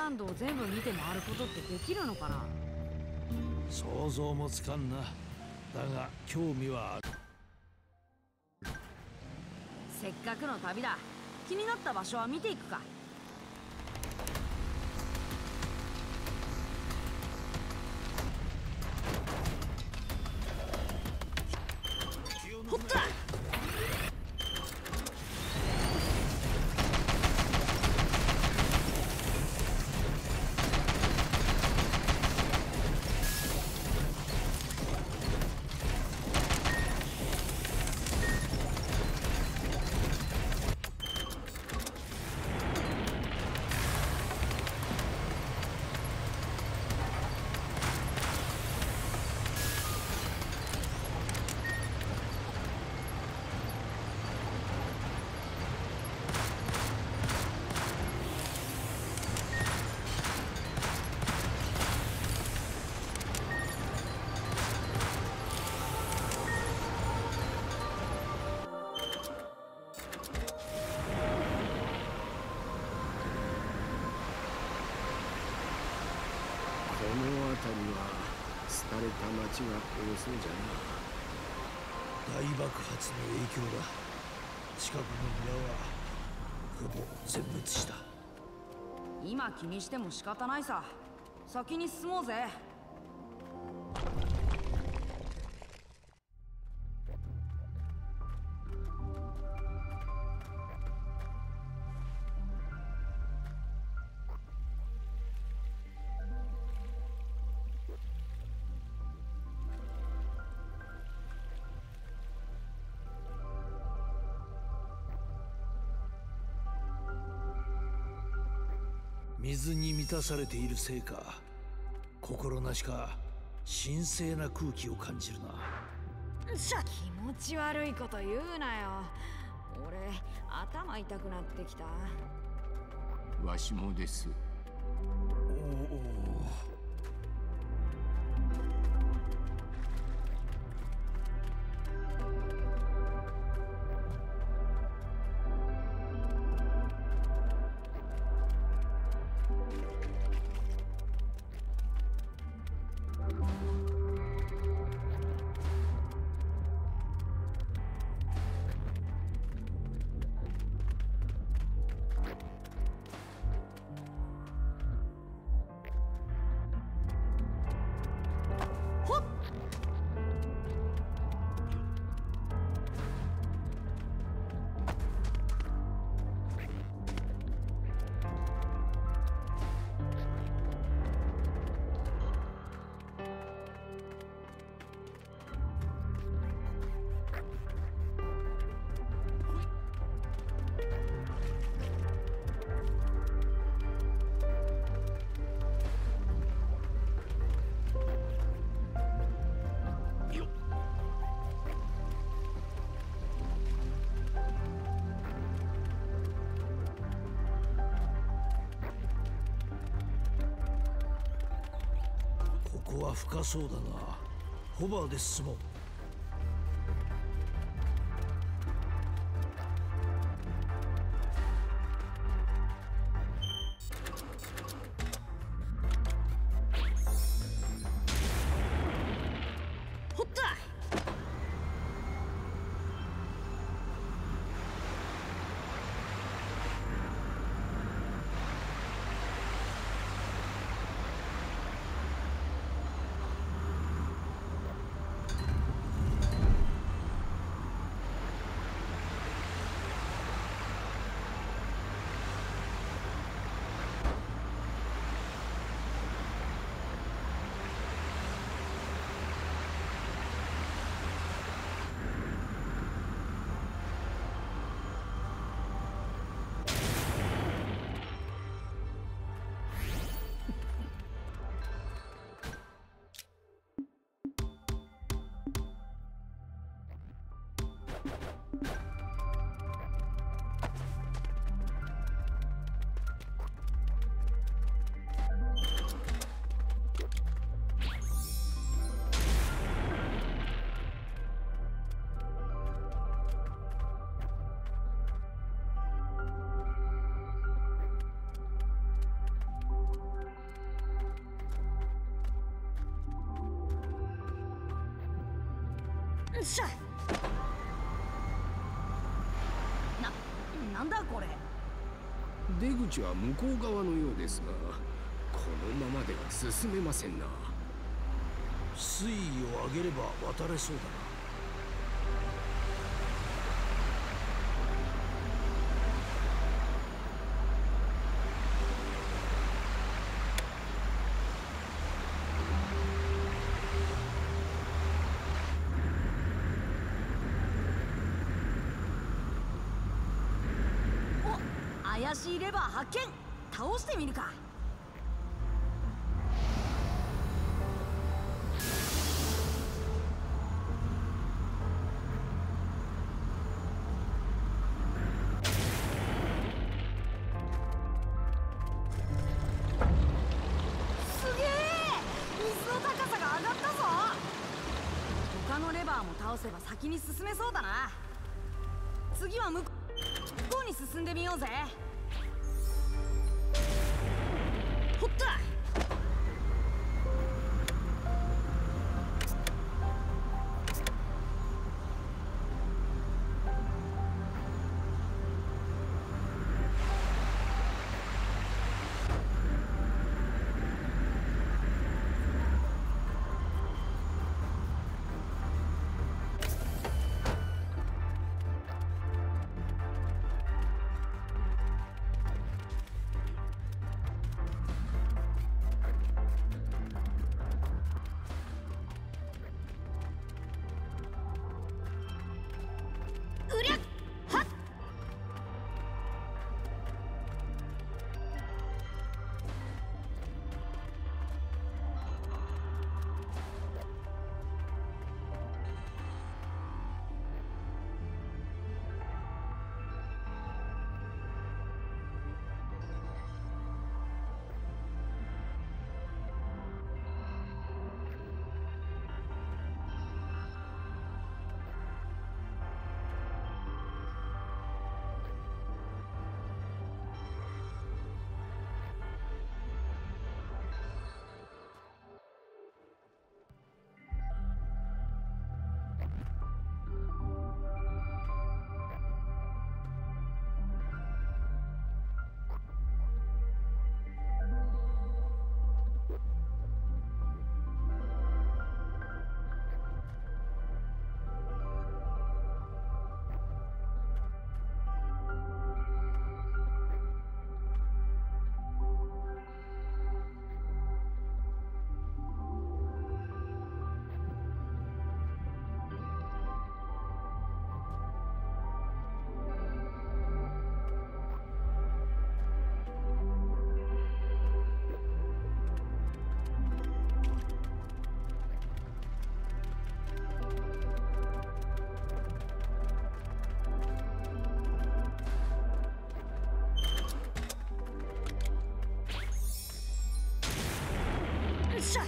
ランドを全部見て回ることってできるのかな。 想像もつかんな。だが興味はある。 せっかくの旅だ。気になった場所は見ていくか。ほった。 この辺りは廃れた町が多そうじゃ大爆発の影響だ。近くの村はほぼ全滅した。 今気にしても仕方ないさ。先に進もうぜ。 水に満たされているせいか、心なしか神聖な空気を感じるな。 気持ち悪いこと言うなよ。俺頭痛くなってきた。 な。わしもです。 おお。ここは深そうだな。ホバーで進もう。 ほった。 っしゃ。なんだこれ。 出口は向こう側のようですが、このままでは進めませんな。 水位を上げれば渡れそうだな。 怪しいレバー発見。倒してみるか。すげえ、水の高さが上がったぞ。他のレバーも倒せば先に進めそうだな。次は向こうに進んでみようぜ。ほった。うりゃっはっ。よっしゃ。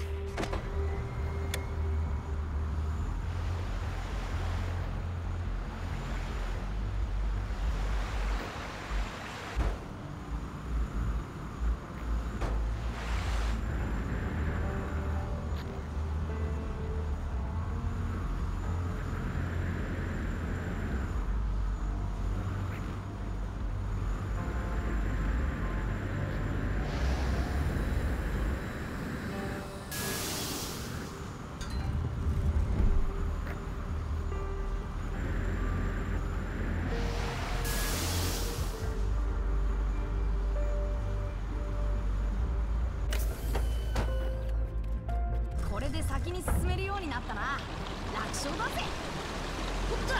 これで先に進めるようになったな。楽勝だぜ。ほった。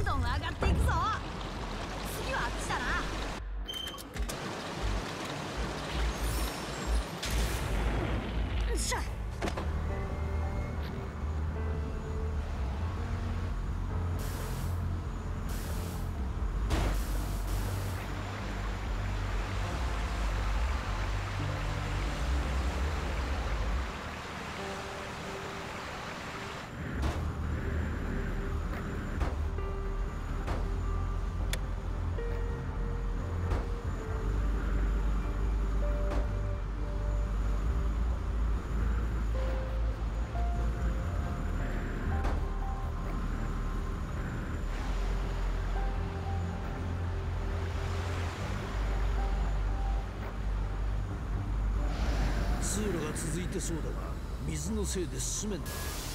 どん上がっていくぞ。次はあっちだな。よっしゃ。 通路が続いてそうだが、水のせいで進めんだ。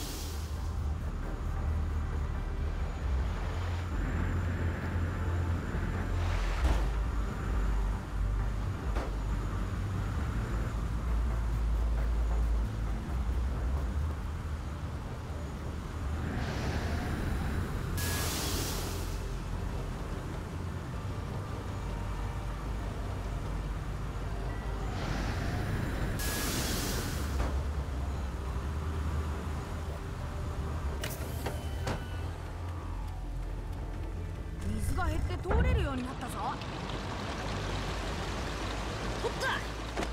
水が減って通れるようになったぞ。ほった。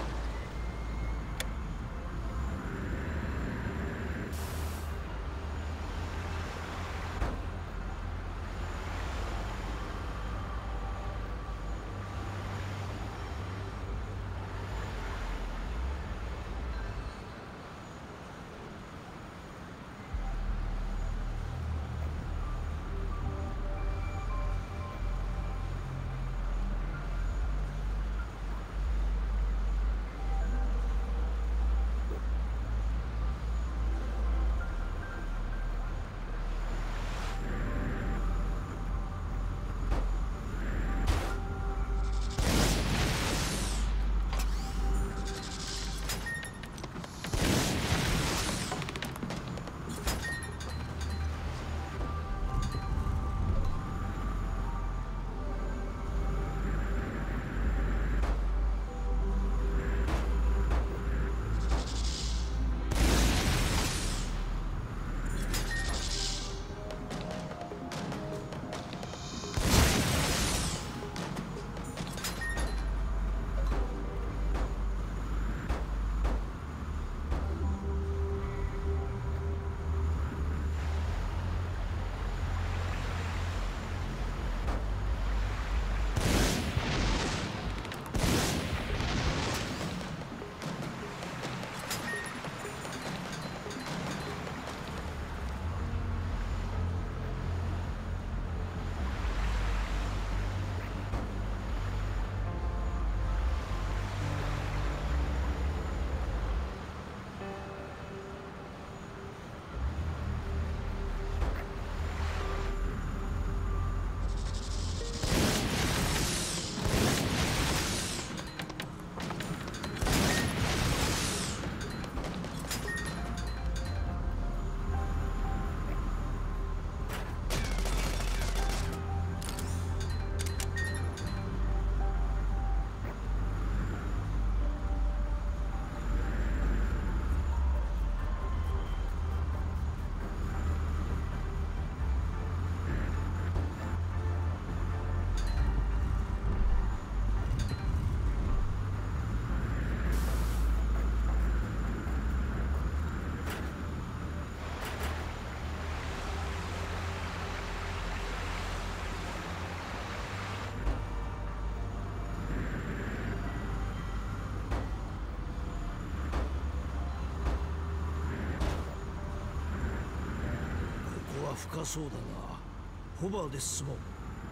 深そうだな。ホバーで進もう。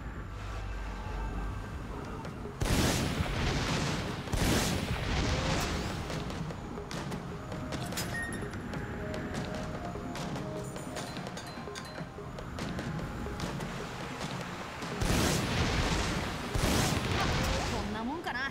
こんなもんかな。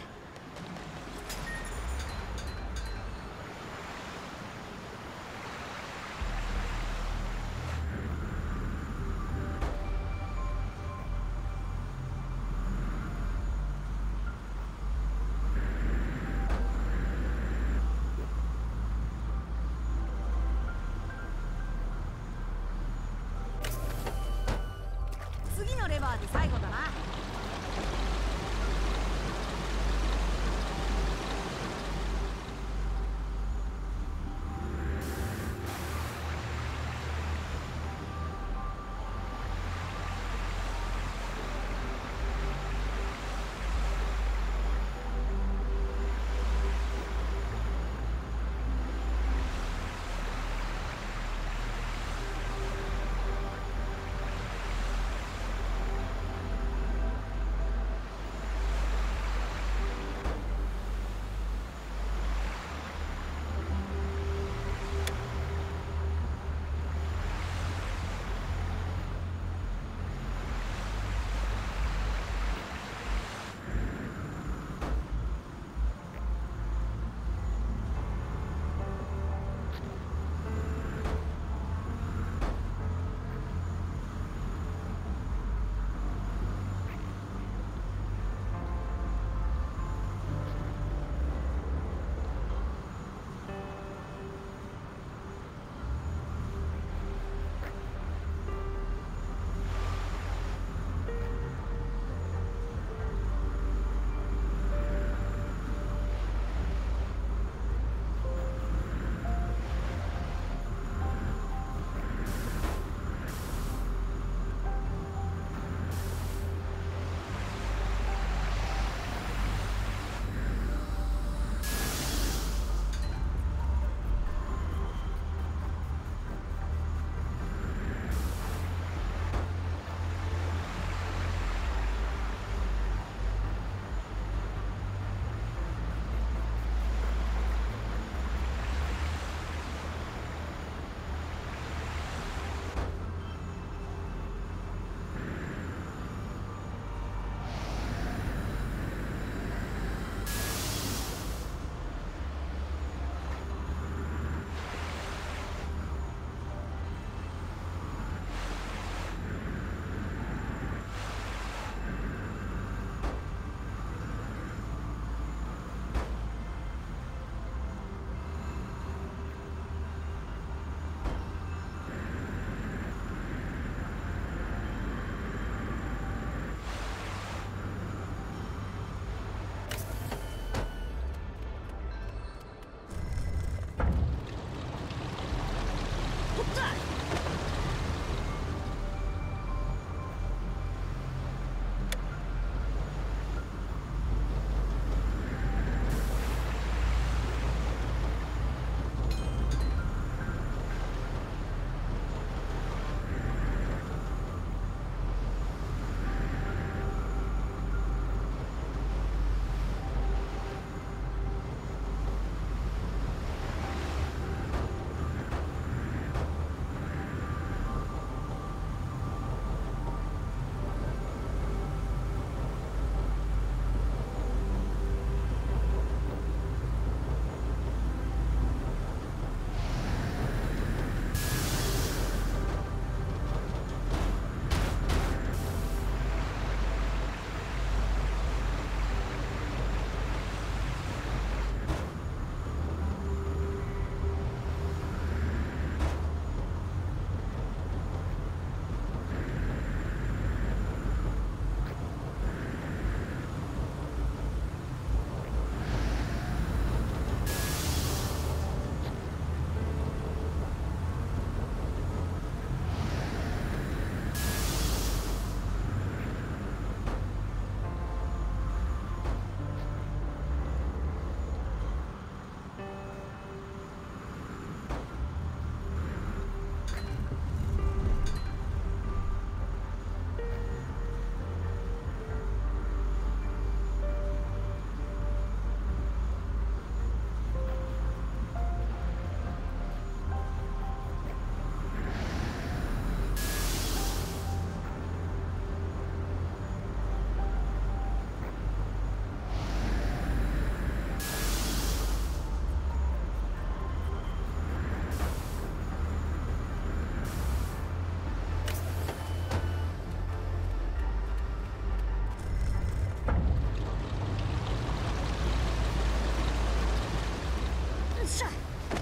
しゃ。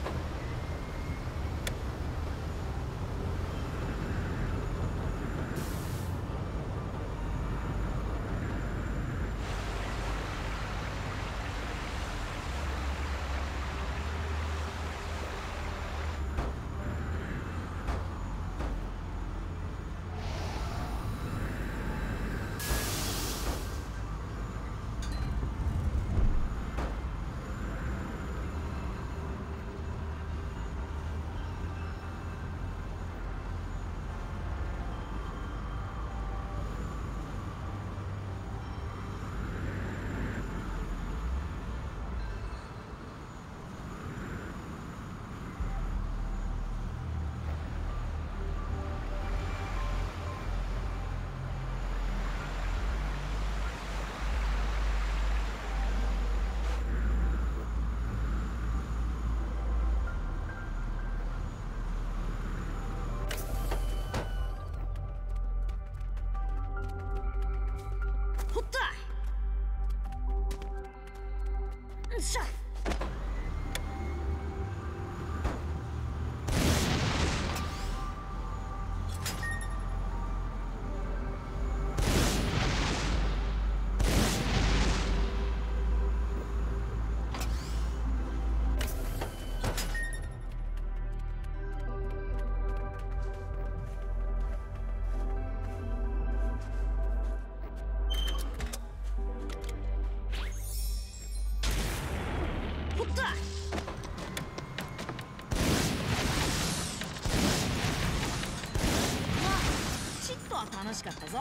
ほったよっしゃ。ほったまあちっとは楽しかったぞ。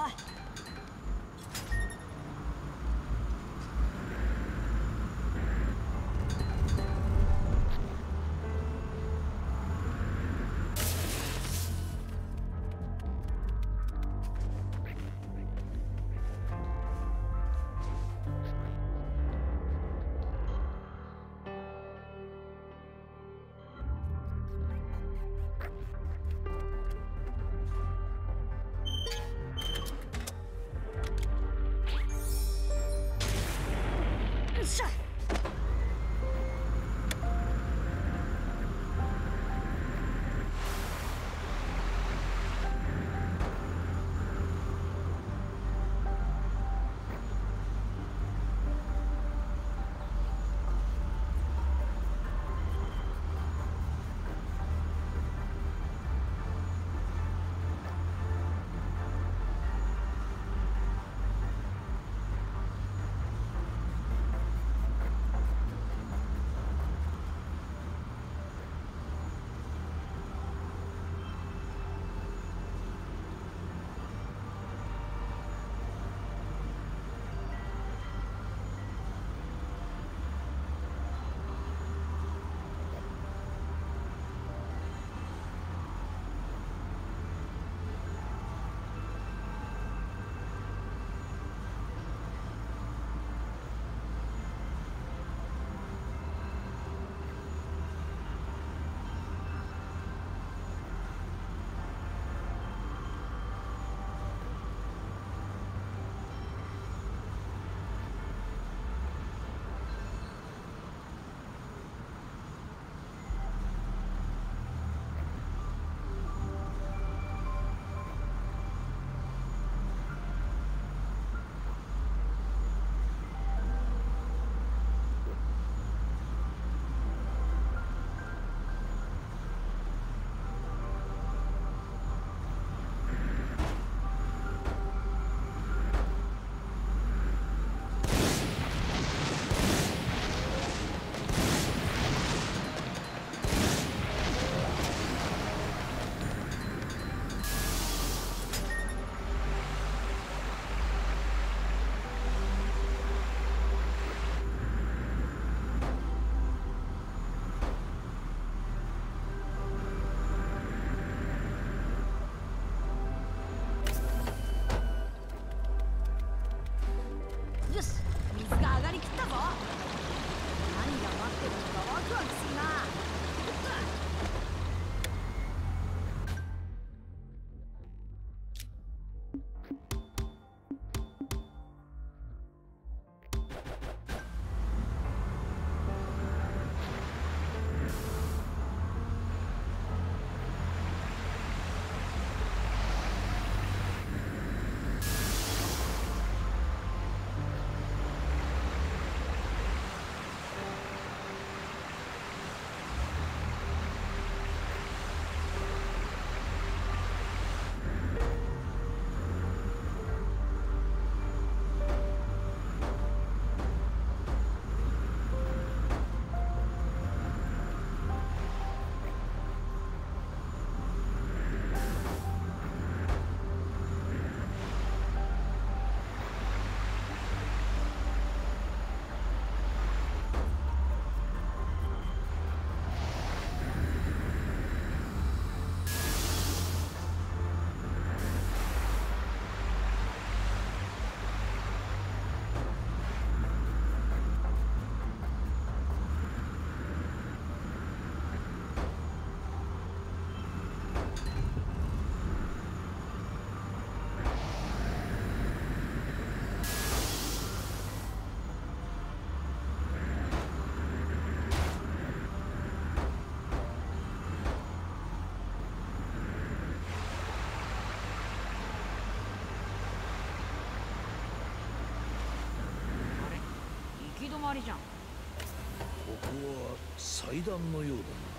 わりじゃん。 ここは祭壇のようだな。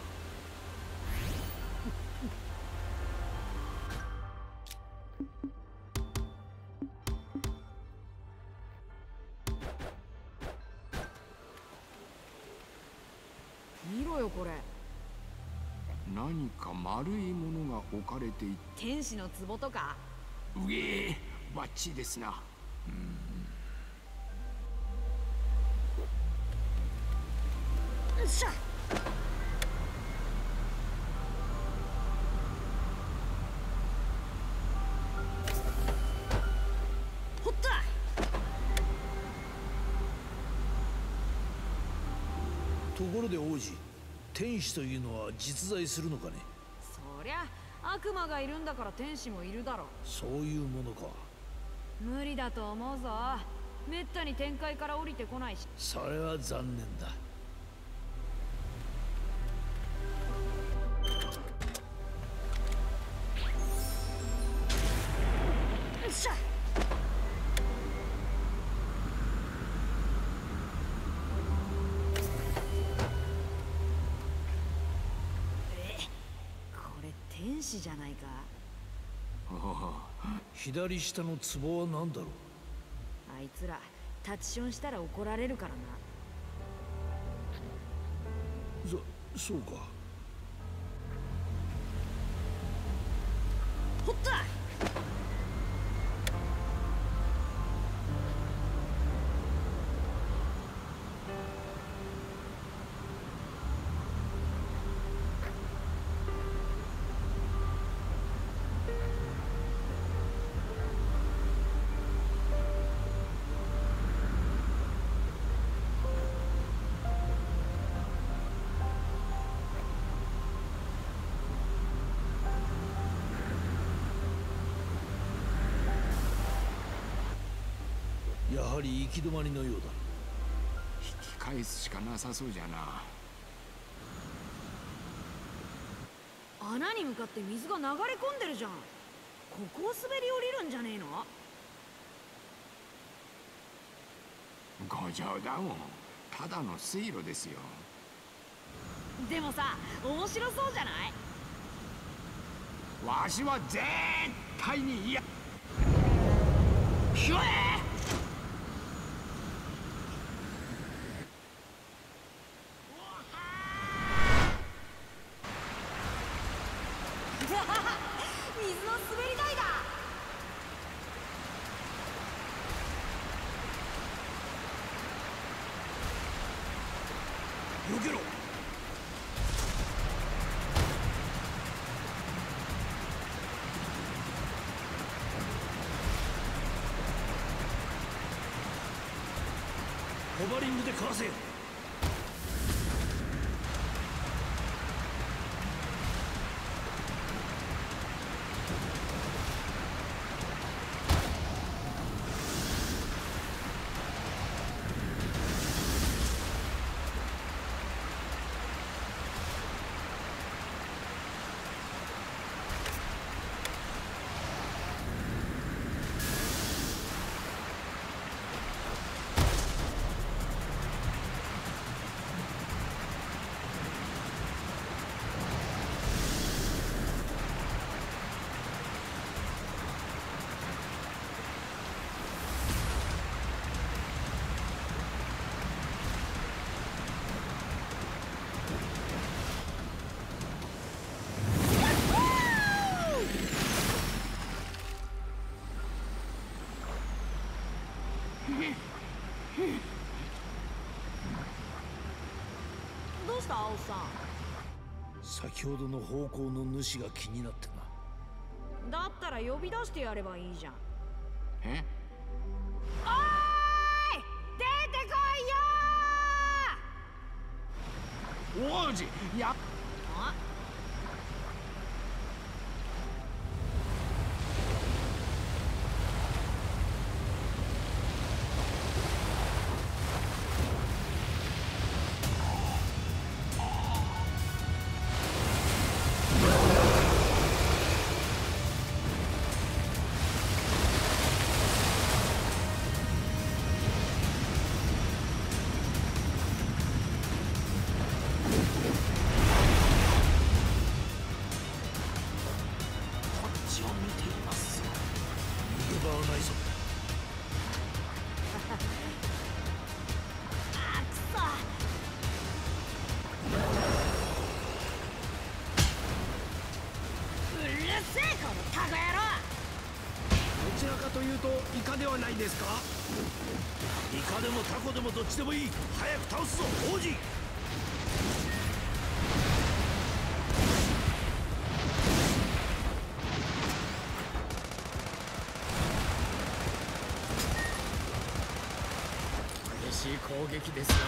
見ろよこれ。 何か丸いものが置かれてい天使の壺とか。 うえー、バッチリですな。 よっしゃ。ほった。 ところで王子、天使というのは実在するのかね。 そりゃ悪魔がいるんだから天使もいるだろ。 そういうものか。 無理だと思うぞ。めったに天界から降りてこないし。 それは残念だ。 よっしゃ。これ天使じゃないか。 左下の壺は何だろう。 あいつらタッチションしたら怒られるからな。 そうか。 ほった。 やはり行き止まりのようだ。 引き返すしかなさそうじゃな。 穴に向かって水が流れ込んでるじゃん。ここを滑り降りるんじゃねえの。 ご冗談を。ただの水路ですよ。 でもさ、面白そうじゃない。 わしは絶対に嫌。ひょえ水の滑り台だ。 避けろ。ホバリングでかわせ。 どうした青さん。 先ほどの方向の主が気になってな。 だったら呼び出してやればいいじゃん。 えおーい、出てこいよ王子やー。あ、 というとイカではないですか？ イカでもタコでもどっちでもいい。早く倒すぞ王子。 激しい攻撃ですな。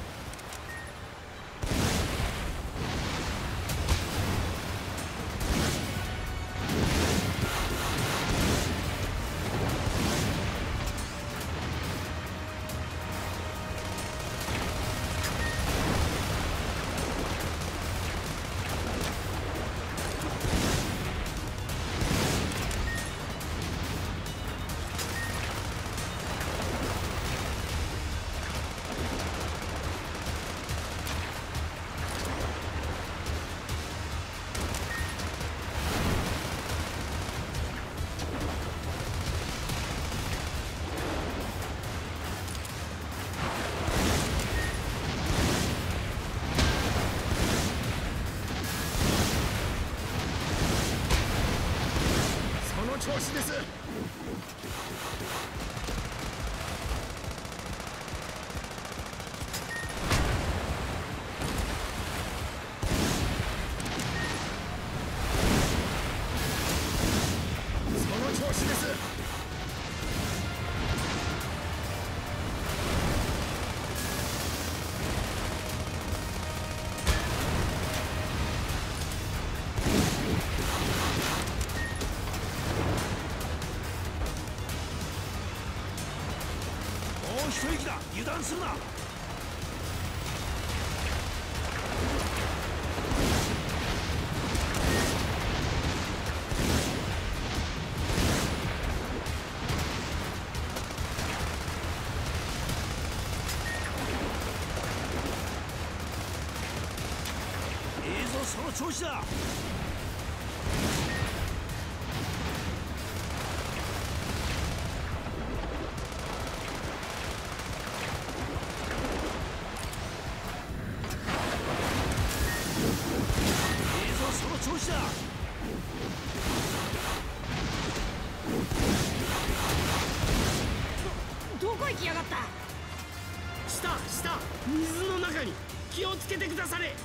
調子です。その調子です。 一息だ。油断するな。いいぞ、その調子だ。調子だ。 どこ行きやがった。 下水の中に気をつけてくだされ。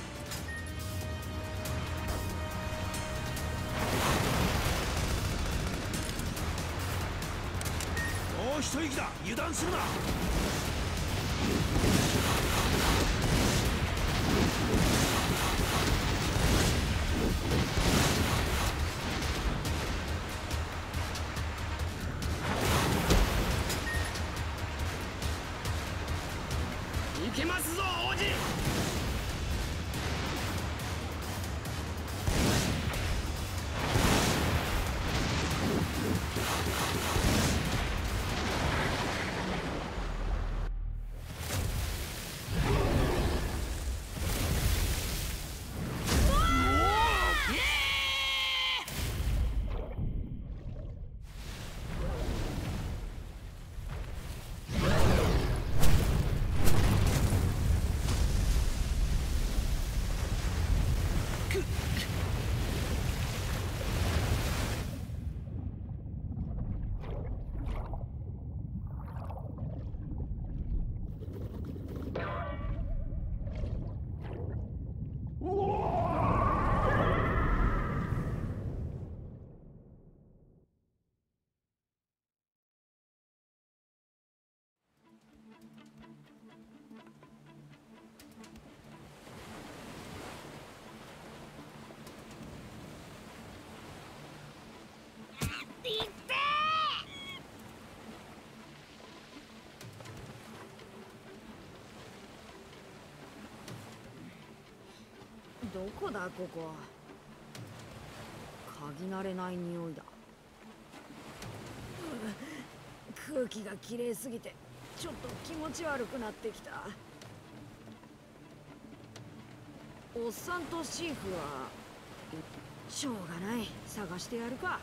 もう一息だ。油断するな。 行けますぞ王子。 どこだここ。嗅ぎ慣れない匂いだ。空気がきれいすぎてちょっと気持ち悪くなってきた。おっさんとシーフはしょうがない。探してやるか。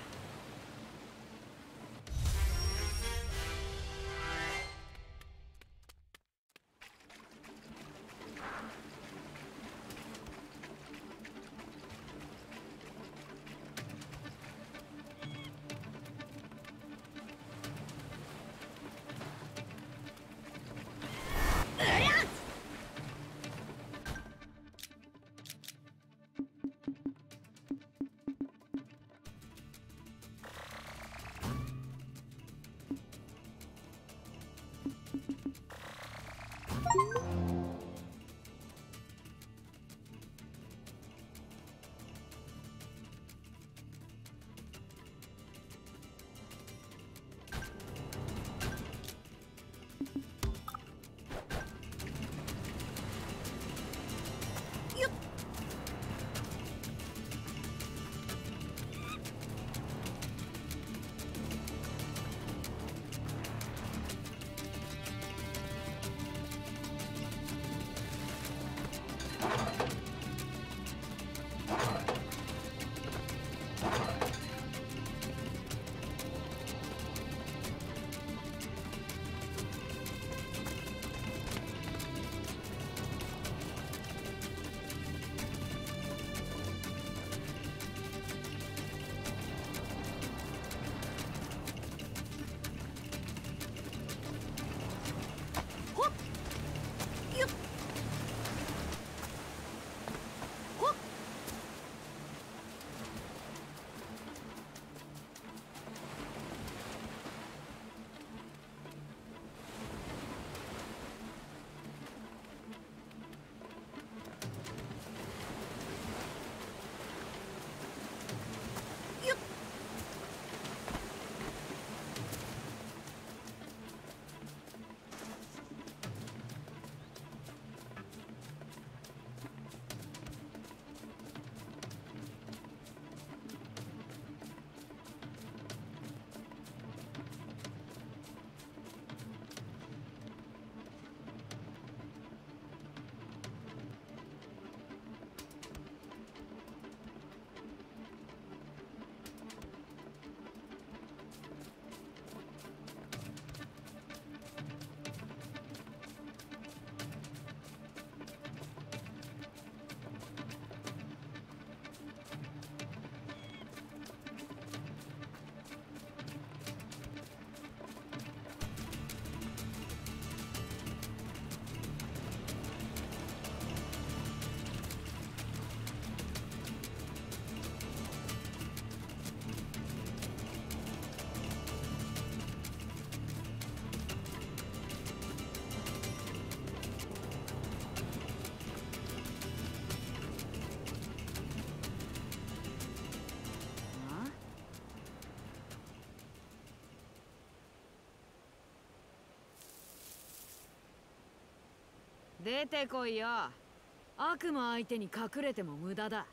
出てこいよ。悪魔相手に隠れても無駄だ。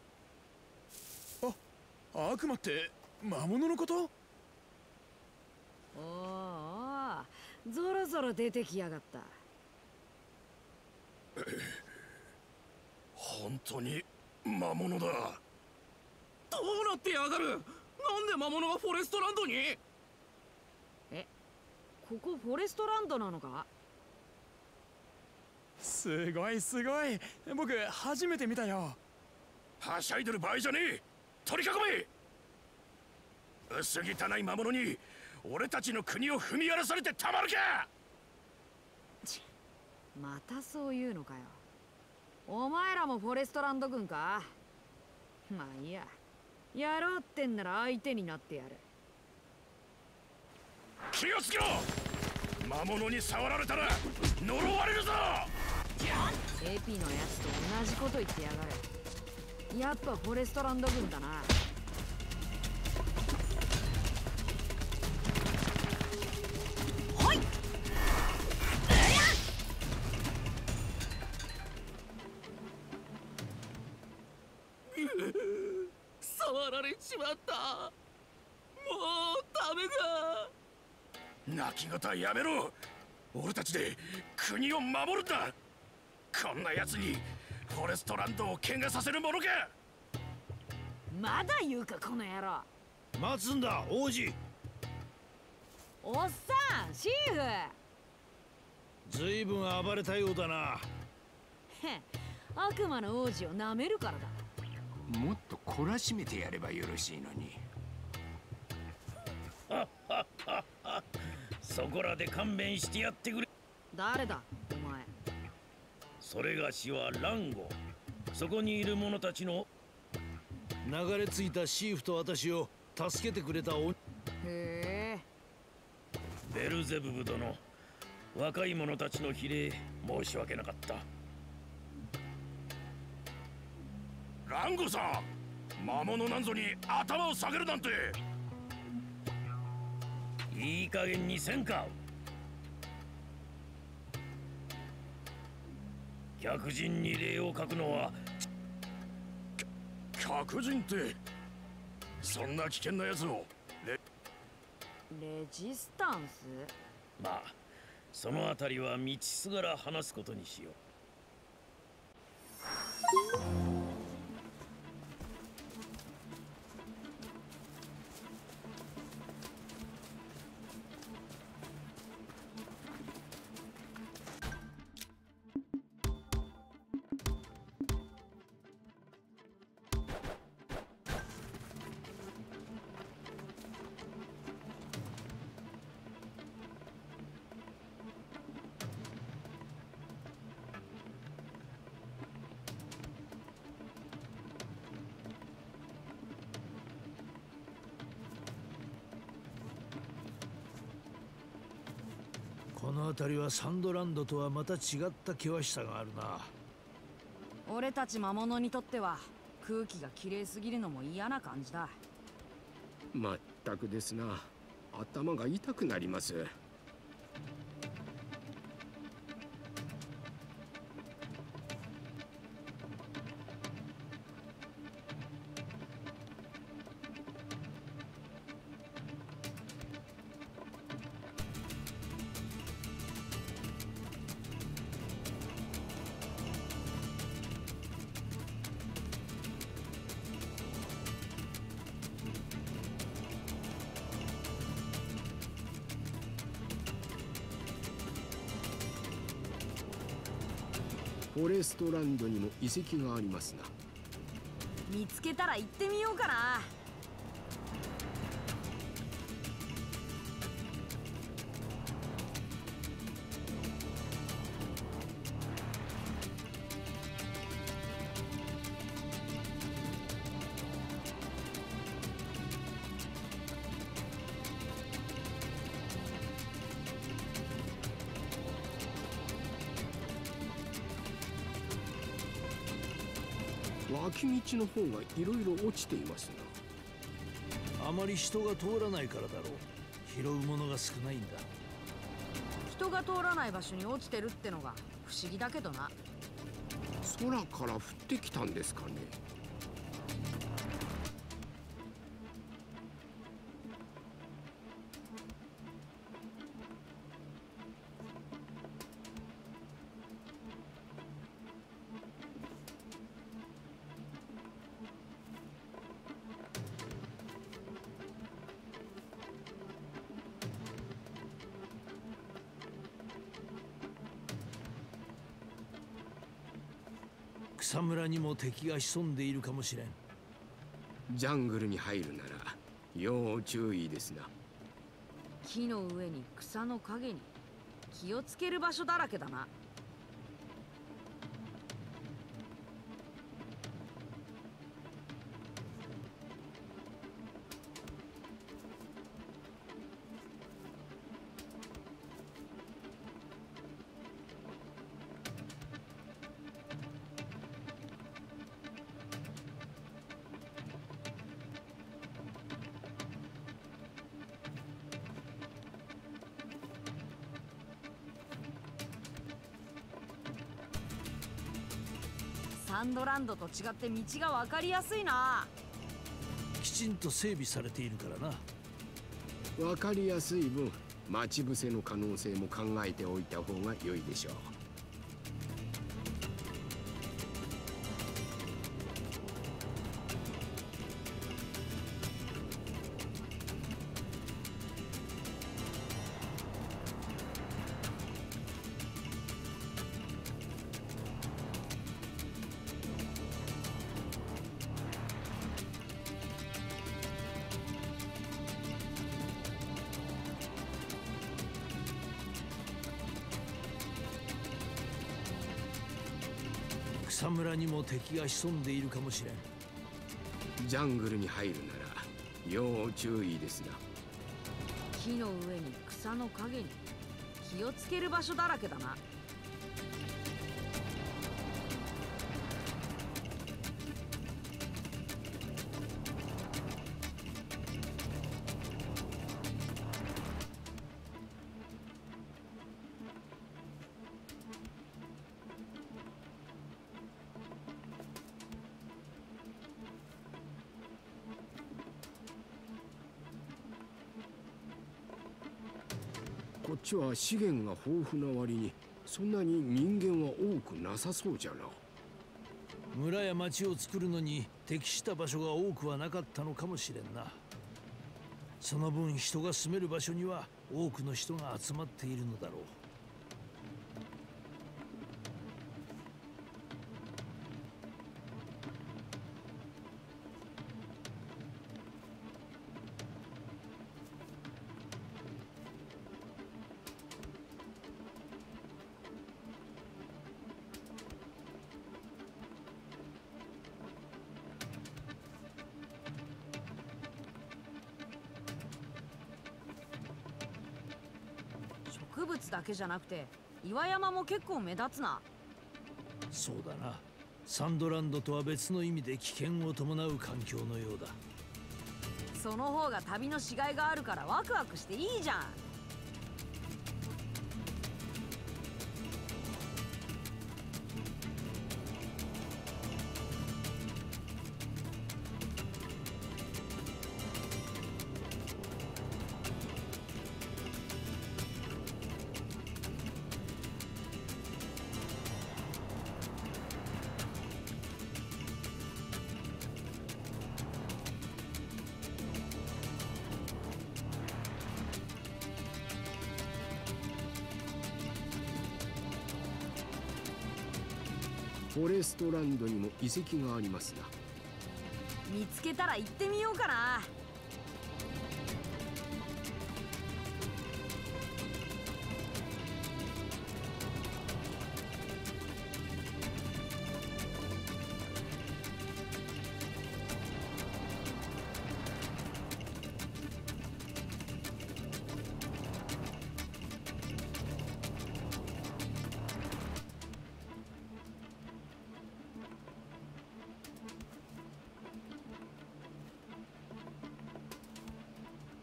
悪魔って魔物のこと？ おお、ぞろぞろ出てきやがった。 本当に魔物だ。 どうなってやがる。なんで魔物がフォレストランドに？ ここフォレストランドなのか？ すごいすごい。僕初めて見たよ。はしゃいでる場合じゃねえ。取り囲め。薄汚い魔物に俺たちの国を踏み荒らされてたまるか。 またそういうのかよ。お前らもフォレストランド軍か？まあいいや、やろうってんなら相手になってやる。 気をつけろ。魔物に触られたら呪われるぞ。 エピのやつと同じこと言ってやがる。やっぱフォレストランド軍だな。ほい。 触られちまった。もうダメだ。 泣き言やめろ。俺たちで国を守るんだ。こんな奴にフォレストランドを怪我させるものか。 まだ言うかこの野郎。 待つんだ王子。 おっさん、シーフ。 ずいぶん暴れたようだな。 へ、悪魔の王子を舐めるからだ。 もっと懲らしめてやればよろしいのに。 そこらで勘弁してやってくれ。 誰だお前。 それがしはランゴ。そこにいる者たちの流れ着いたシーフと私を助けてくれたお。 へえ。 ベルゼブブ殿、若い者たちの比例申し訳なかった。 ランゴさん、魔物なんぞに頭を下げるなんて。 いい加減にせんか。客人に礼を書くのは。 客人ってそんな危険なやつを。 レジスタンス？ まあそのあたりは道すがら話すことにしよう。 この辺りはサンドランドとはまた違った険しさがあるな。 俺たち魔物にとっては空気がきれいすぎるのも嫌な感じだ。 まったくですな。頭が痛くなります。フォレストランドにも遺跡がありますな。 見つけたら行ってみようかな。 脇道の方がいろいろ落ちていますな。 あまり人が通らないからだろう。拾うものが少ないんだ。 人が通らない場所に落ちてるってのが不思議だけどな。 空から降ってきたんですかね。 草むらにも敵が潜んでいるかもしれん。 ジャングルに入るなら要注意ですな。 木の上に草の陰に気をつける場所だらけだな。サンドランドと違って道が分かりやすいな。 きちんと整備されているからな。 わかりやすい分、待ち伏せの可能性も考えておいた方が良いでしょう。 草むらにも敵が潜んでいるかもしれん。 ジャングルに入るなら要注意ですな。 木の上に草の陰に気をつける場所だらけだな。 こっちは資源が豊富な割にそんなに人間は多くなさそうじゃな。 村や町を作るのに適した場所が多くはなかったのかもしれんな。その分人が住める場所には多くの人が集まっているのだろう。 植物だけじゃなくて岩山も結構目立つな。 そうだな。サンドランドとは別の意味で危険を伴う環境のようだ。 その方が旅のしがいがあるからワクワクしていいじゃん。 フォレストランドにも遺跡がありますな。 見つけたら行ってみようかな。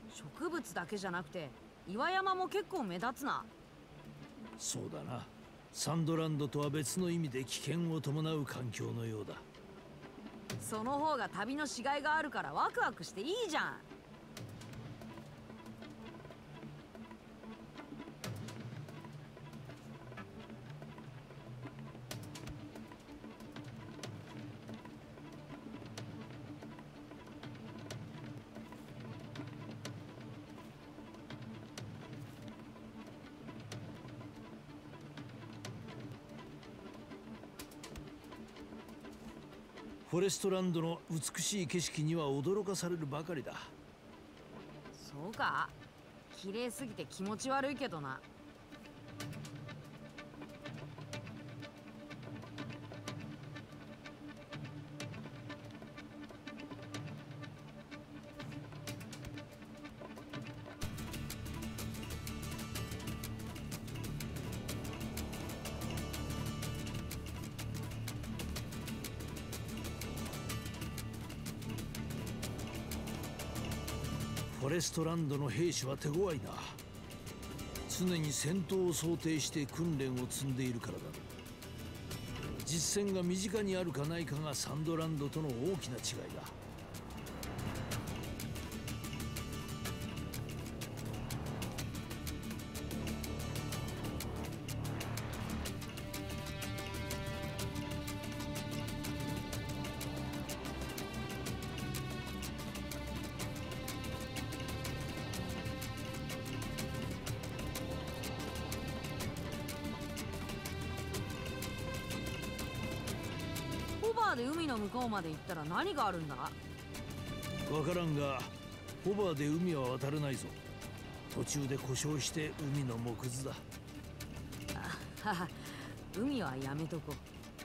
植物だけじゃなくて岩山も結構目立つな。 そうだな。 サンドランドとは別の意味で危険を伴う環境のようだ。 その方が旅のしがいがあるからワクワクしていいじゃん。 フォレストランドの美しい景色には驚かされるばかりだ。 そうか、綺麗すぎて気持ち悪いけどな。 フォレストランドの兵士は手強いな。常に戦闘を想定して訓練を積んでいるからだ。実戦が身近にあるかないかがサンドランドとの大きな違いだ。 ホバーで海の向こうまで行ったら何があるんだ？ わからんが、ホバーで海は渡れないぞ。途中で故障して海の藻くずだ。 はは、海はやめとこう。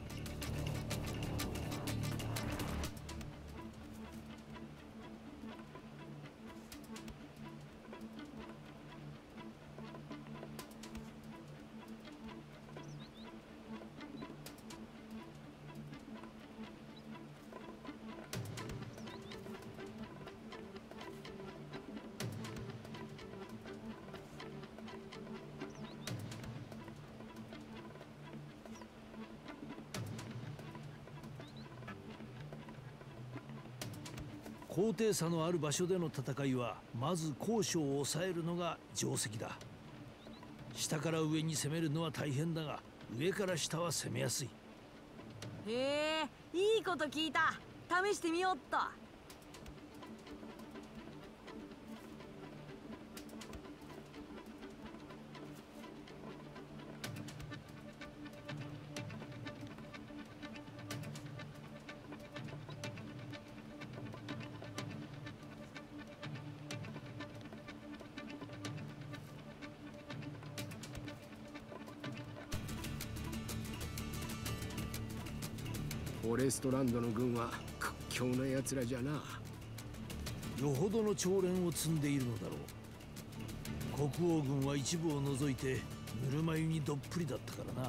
高低差のある場所での戦いはまず高所を抑えるのが定石だ。下から上に攻めるのは大変だが、上から下は攻めやすい。 へえ、いいこと聞いた。試してみよっと。 フォレストランドの軍は屈強な奴らじゃな。 よほどの長練を積んでいるのだろう。国王軍は一部を除いてぬるま湯にどっぷりだったからな。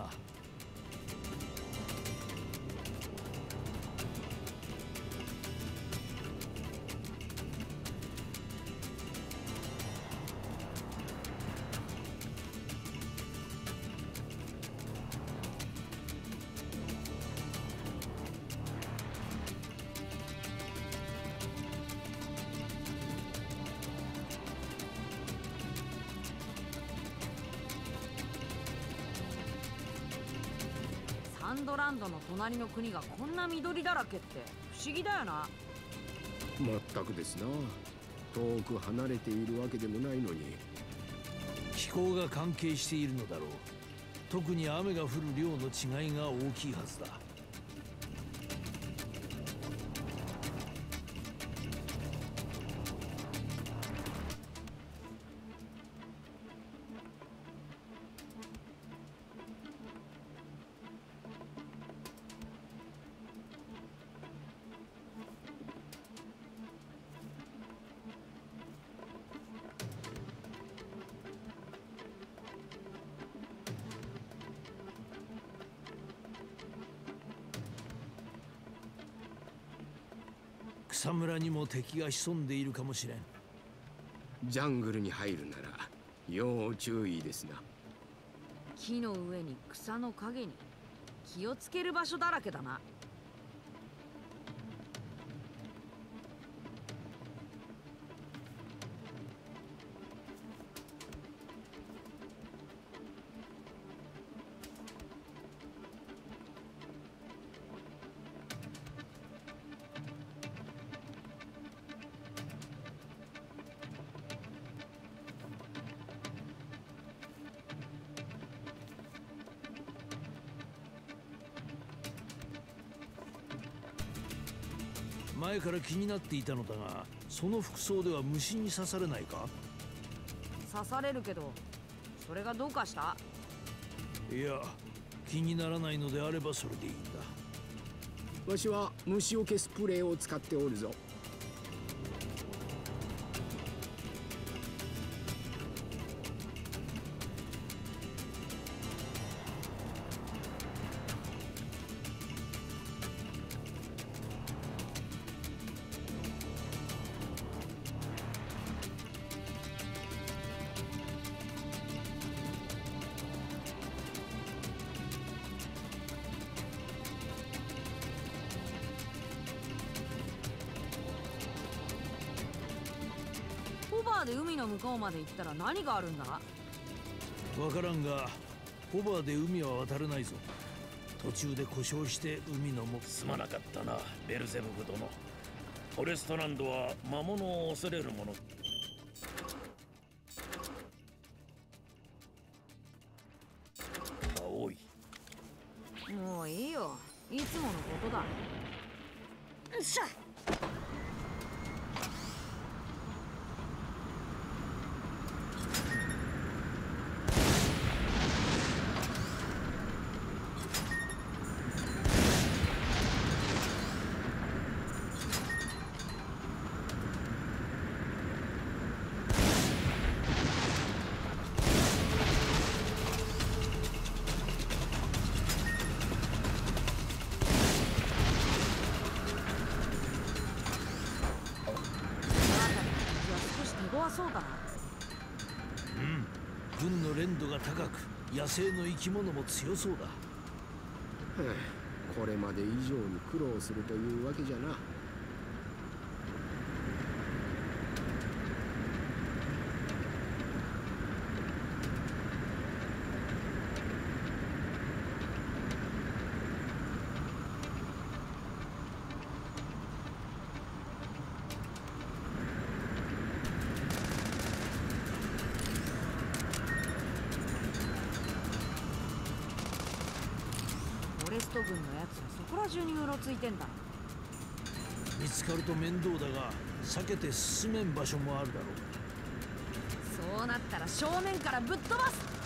サンドランドの隣の国がこんな緑だらけって不思議だよな。 全くですな。遠く離れているわけでもないのに。 気候が関係しているのだろう。特に雨が降る量の違いが大きいはずだ。草むらにも敵が潜んでいるかもしれん。 ジャングルに入るなら要注意ですな。 木の上に草の陰に気をつける場所だらけだな。 前から気になっていたのだが、その服装では虫に刺されないか？ 刺されるけど、それがどうかした？ いや、気にならないのであればそれでいいんだ。 わしは虫除けスプレーを使っておるぞ。 ホバーで海の向こうまで行ったら何があるんだ？ わからんが、ホバーで海は渡れないぞ。途中で故障して海のもすまなかったな、ベルゼブブ殿。フォレストランドは魔物を恐れるものが多い。 もういいよ、いつものことだ。よっしゃ。そうだな。 軍の連度が高く、野生の生き物も強そうだ。 これまで以上に苦労するというわけじゃな。 フォレスト軍のやつらそこら中にうろついてんだ。 見つかると面倒だが、避けて進めん場所もあるだろう。 そうなったら正面からぶっ飛ばす。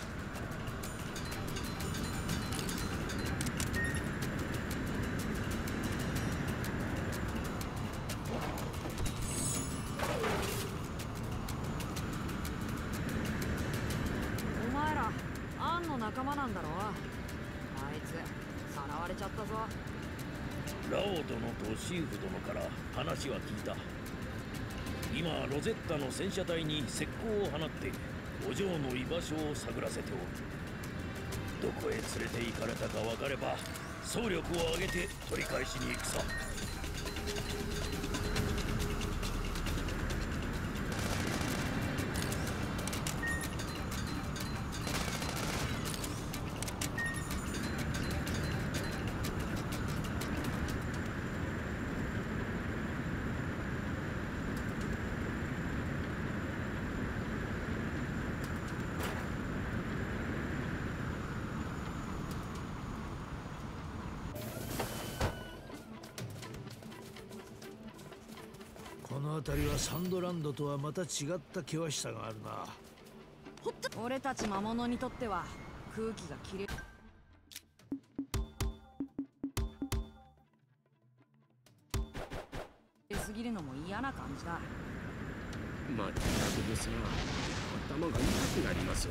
お前らアンの仲間なんだろ？あいつさらわれちゃったぞ。 ラオ殿とシーフ殿から話は聞いた。今ロゼッタの戦車隊に石膏を放ってお嬢の居場所を探らせておる。どこへ連れて行かれたか分かれば総力を挙げて取り返しに行くさ。 この辺りはサンドランドとはまた違った険しさがあるな。 俺たち魔物にとっては空気がきれいすぎるのも嫌な感じだ。 まったくですな。頭が痛くなります。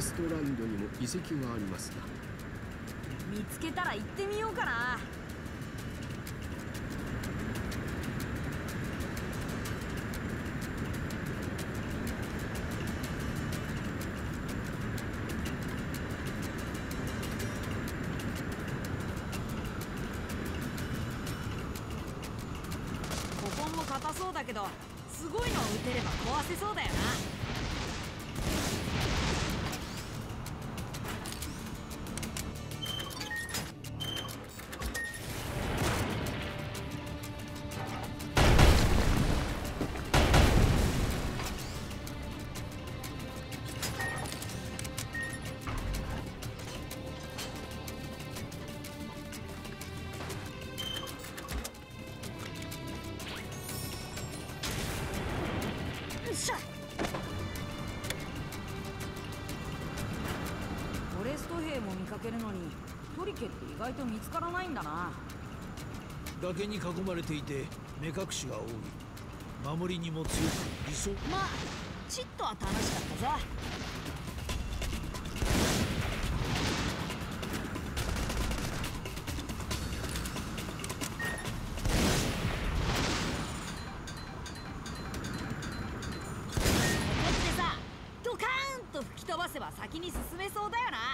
ストランドにも遺跡がありますな。 見つけたら行ってみようかな。ここも硬そうだけど、すごいのを撃てれば壊せそうだよな。フォレスト兵も見かけるのにトリケって意外と見つからないんだな。 崖に囲まれていて目隠しが多い。守りにも強く理想。 まあちっとは楽しかったぞ。吹き飛ばせば先に進めそうだよな。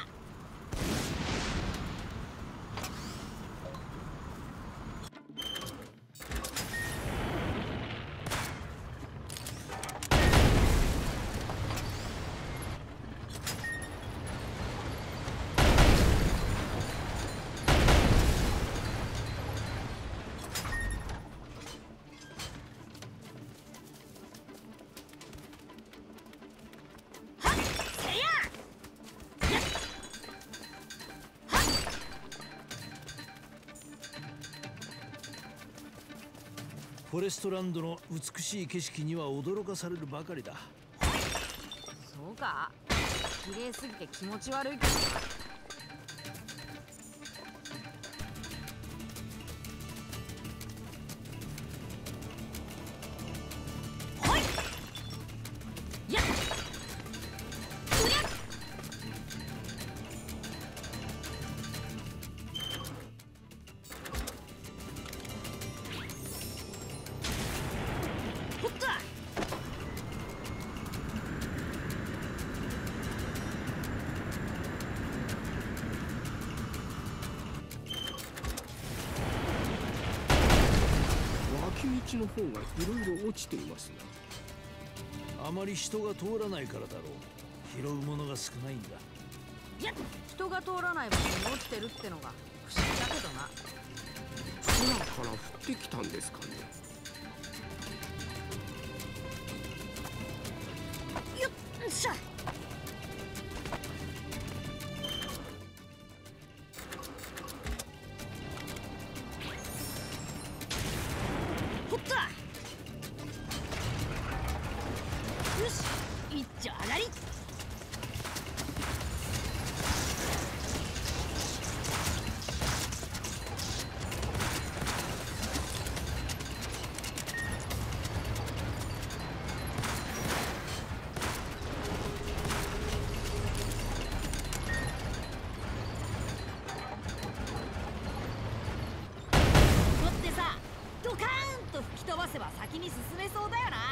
フォレストランドの美しい景色には驚かされるばかりだ。 そうか、綺麗すぎて気持ち悪いけどな。 道の方がいろいろ落ちていますな。 あまり人が通らないからだろう。拾うものが少ないんだ。 いや、人が通らない場所に落ちてるってのが不思議だけどな。 空から降ってきたんですかね。 よっしゃ。よし、一丁上がり。乗ってさ、ドカーンと吹き飛ばせば先に進めそうだよな。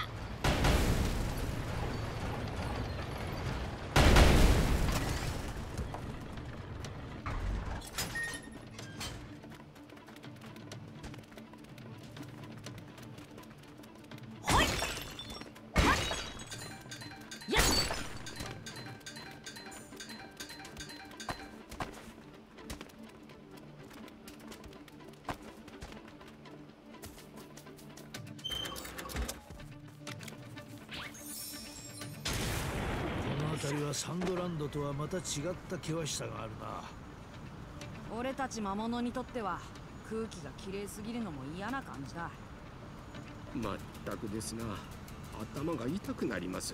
この辺りはサンドランドとはまた違った険しさがあるな。 俺たち魔物にとっては空気がきれいすぎるのも嫌な感じだ。 まったくですな。頭が痛くなります。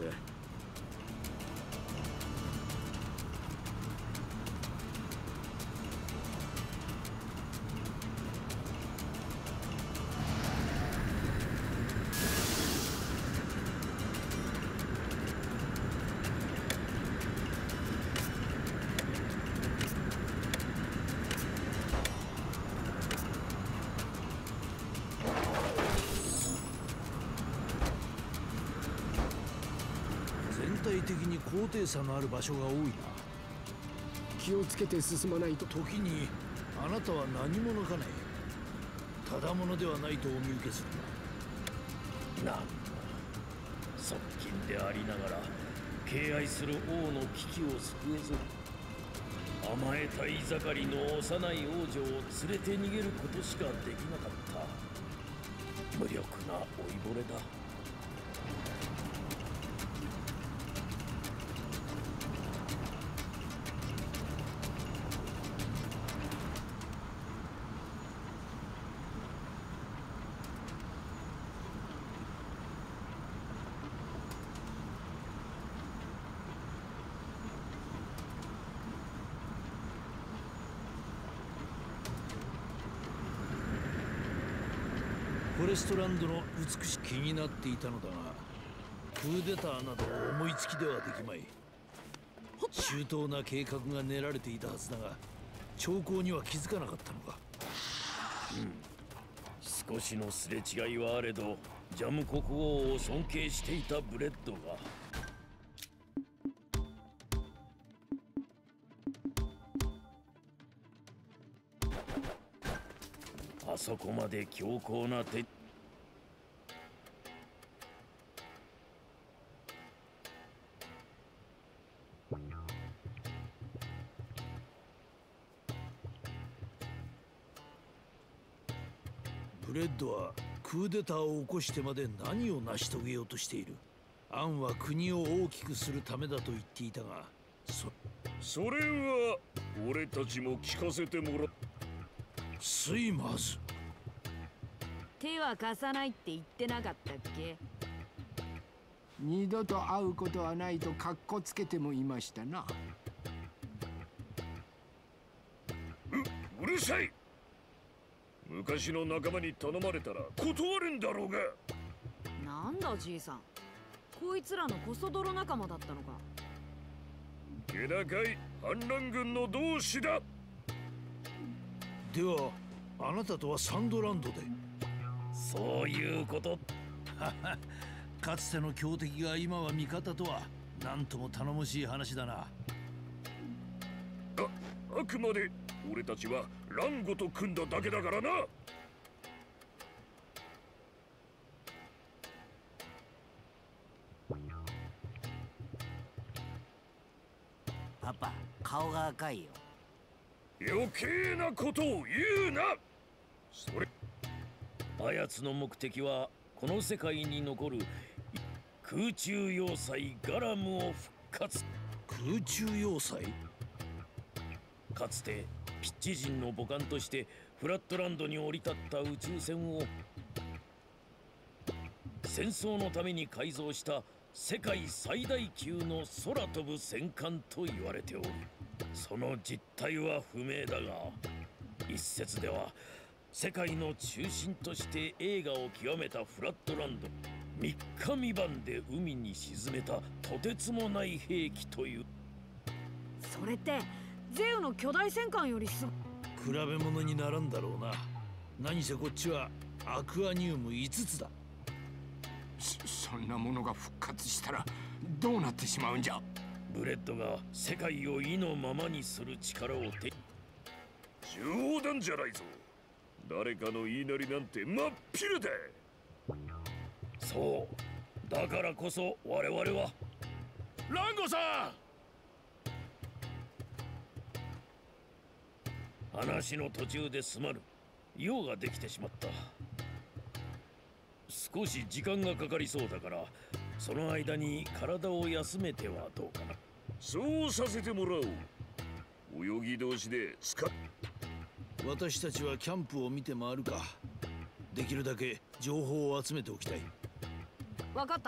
高低差のある場所が多いな。 気をつけて進まないと。 時にあなたは何者かね。ただ者ではないとお見受けするなんだ、側近でありながら敬愛する王の危機を救えず、甘えたい盛りの幼い王女を連れて逃げることしかできなかった。無力な老いぼれだ。 フォレストランドの美しい気になっていたのだが、クーデターなど思いつきではできまい。周到な計画が練られていたはずだが、兆候には気づかなかったのか。 少しのすれ違いはあれど、ジャム国王を尊敬していたブレッドがあそこまで強硬な手。 ブレッドはクーデターを起こしてまで何を成し遂げようとしている。アンは国を大きくするためだと言っていたが、 それは俺たちも聞かせてもらう。 スイマーズ。 手は貸さないって言ってなかったっけ。 二度と会うことはないとカッコつけてもいましたな。 うるさい。昔の仲間に頼まれたら断るんだろうが。 なんだじいさん、こいつらのコソ泥仲間だったのか。 気高い反乱軍の同志だ。 ではあなたとはサンドランドで。 そういうこと。 かつての強敵が今は味方とは、なんとも頼もしい話だな。 あくまで俺たちはランゴと組んだだけだからな。 パパ、顔が赤いよ。 余計なことを言うな。それあやつの目的はこの世界に残る空中要塞ガラムを復活。 空中要塞。 かつてピッチ人の母艦としてフラットランドに降り立った宇宙船を戦争のために改造した世界最大級の空飛ぶ戦艦と言われており、その実態は不明だが、一説では世界の中心として栄華を極めたフラットランド、3日3晩で海に沈めたとてつもない兵器という。 それってゼウの巨大戦艦より比べ物にならんだろうな。何せこっちはアクアニウム5つだ。 そんなものが復活したらどうなってしまうんじゃ。 ブレッドが世界を意のままにする力を冗談じゃないぞ。誰かの言いなりなんて真っ平だ。 そうだからこそ我々は。 ランゴさん、話の途中ですまぬ。用ができてしまった。少し時間がかかりそうだから、その間に体を休めてはどうかな。 そうさせてもらおう。泳ぎ同士で私たちはキャンプを見て回るか。できるだけ情報を集めておきたい。 わかった。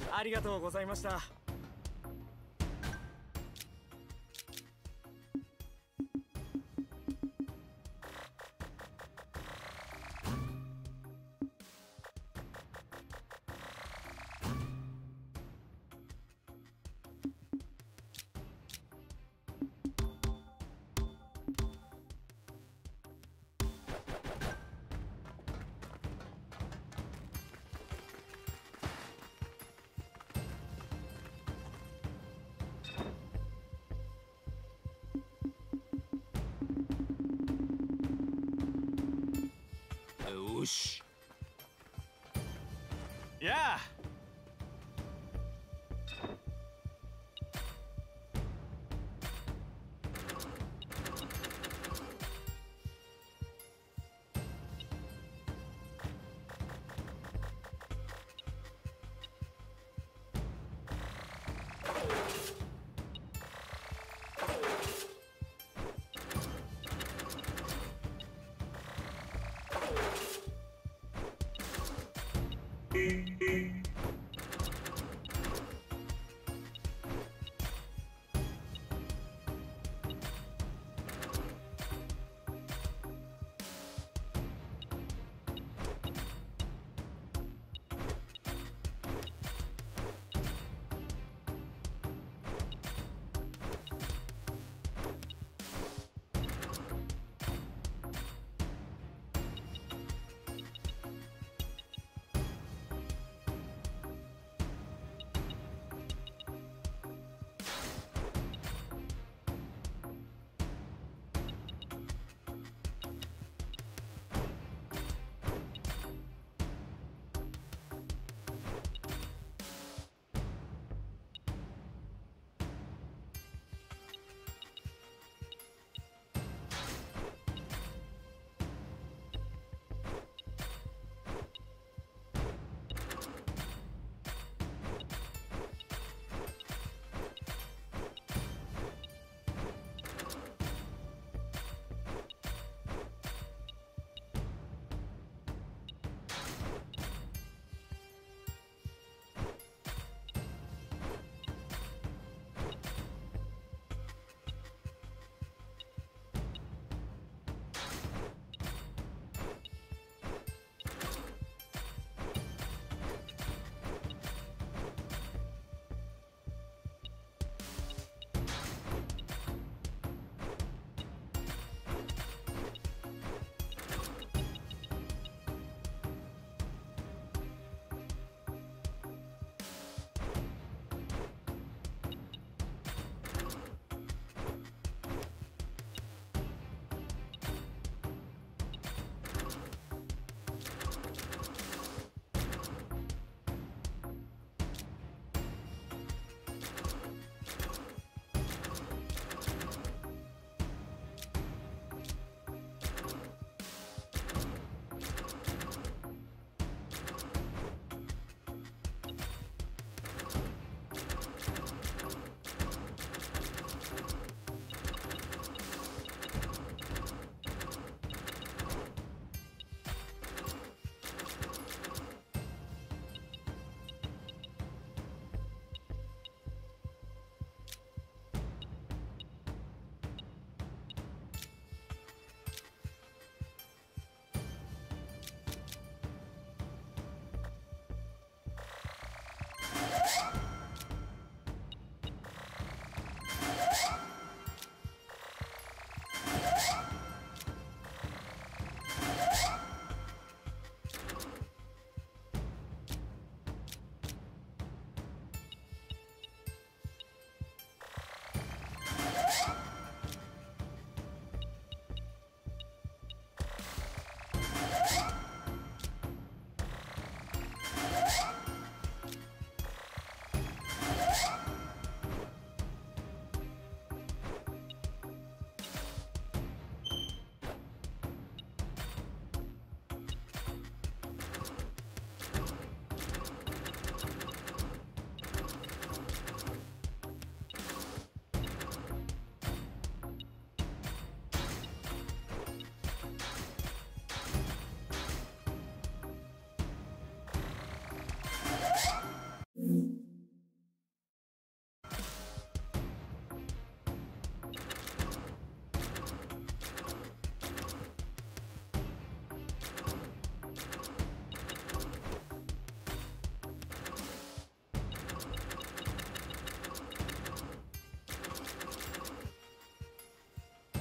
ありがとうございました。 よし。 やあ。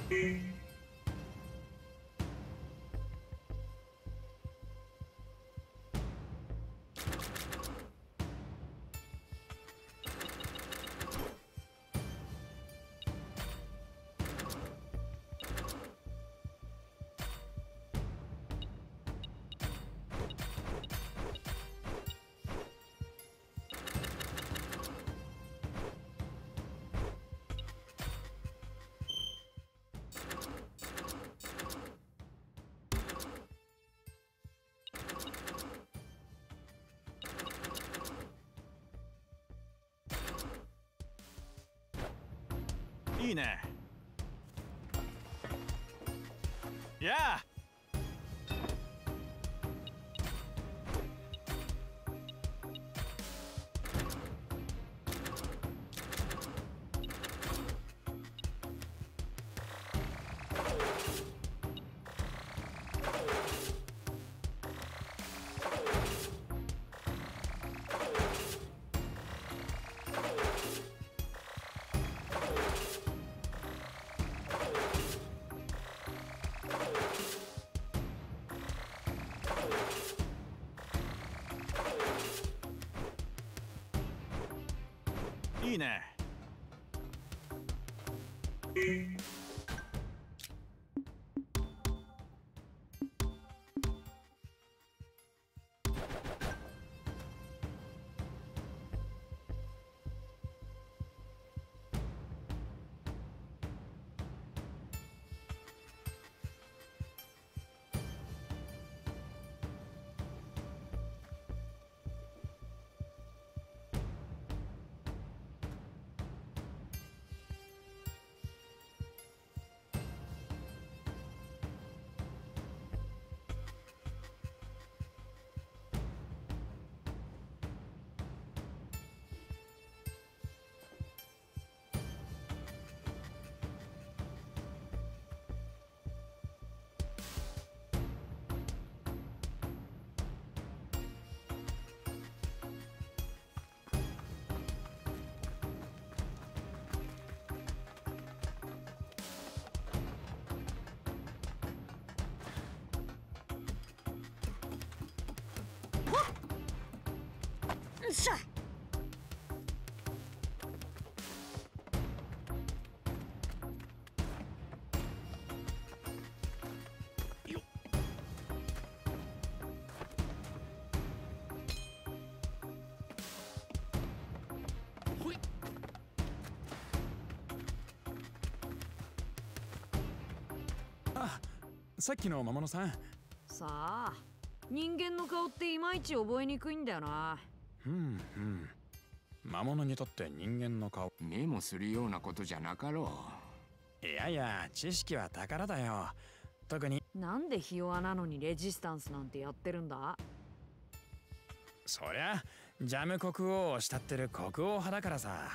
いいね。やあ。いいね。 っしゃ。 さっきの魔物さん。 さあ、人間の顔っていまいち覚えにくいんだよな。 魔物にとって人間の顔、 メモするようなことじゃなかろう。いやいや、知識は宝だよ。特になんでひ弱なのにレジスタンスなんてやってるんだ。 そりゃジャム国王を慕ってる国王派だからさ。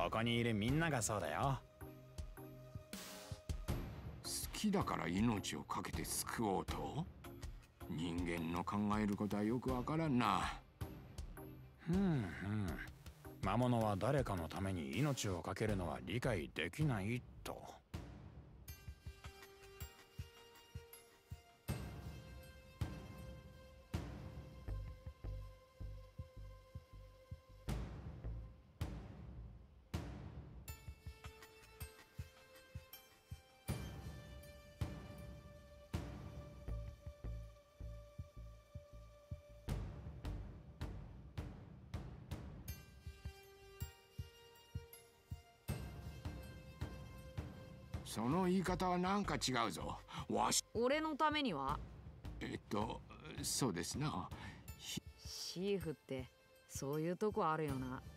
ここにいるみんながそうだよ。 好きだから命を懸けて救おうと？人間の考えることはよくわからんな。 魔物は誰かのために命を懸けるのは理解できないと。 その言い方はなんか違うぞ。わし、 俺のためには？ そうですな。 シーフってそういうとこあるよな。